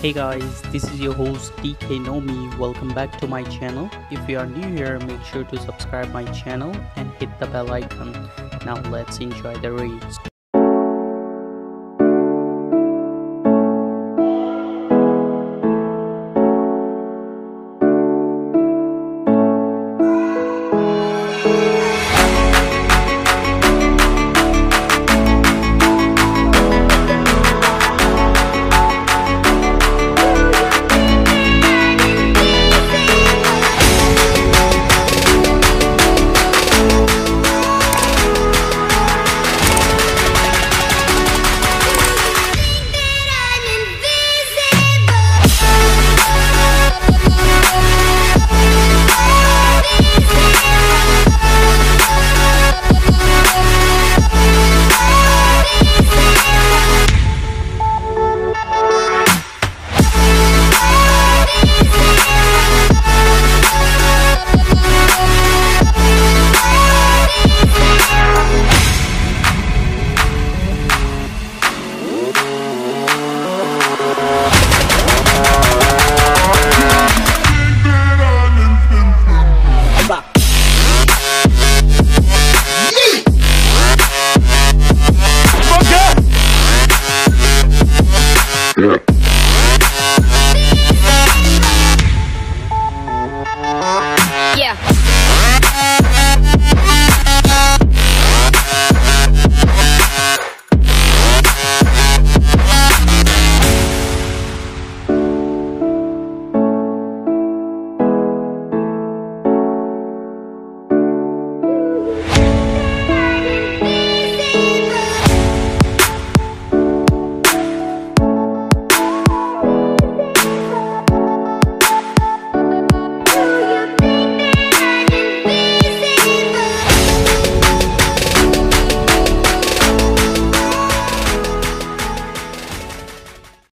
Hey guys, this is your host DK Nomi. Welcome back to my channel. If you are new here, make sure to subscribe my channel and hit the bell icon. Now let's enjoy the reads.